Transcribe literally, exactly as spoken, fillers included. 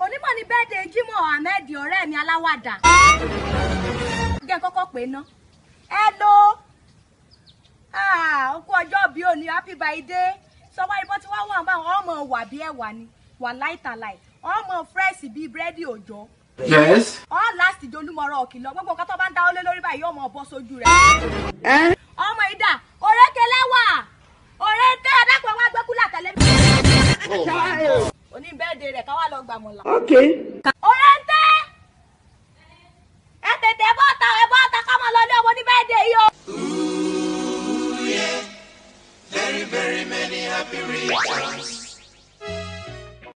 Onímọ̀ ni birthday Jimoh Ahmed ọ̀rẹ́ mi aláwàdà. Jẹ́ kọ́kọ́ pé ná. Hello. Ah, ó kú ọjọ́ bí òní, happy birthday. Sọ wá ibọ́ tí wọ́n wà bá wọn ọmọ wà bí ẹ̀wà ni. Wà láìtàláì. Ọmọ fresh bí búrẹ́dì òjò. Yes. All last Dolúmọ̀rọ̀ Òkìlọ̀. Gbogbo nǹkan tó bá ń dáwọ́ lé lórí báyìí ọmọ bọ́ sójú rẹ̀. Eh? Ọmọ ìdá, òrékelẹ́wà. Òrékè dápọ̀ wá gbẹ́kúlà tẹ̀lé mi. Oh my God. Oní birthday rẹ̀ ká wá lọ gbàmọ̀là. Okay.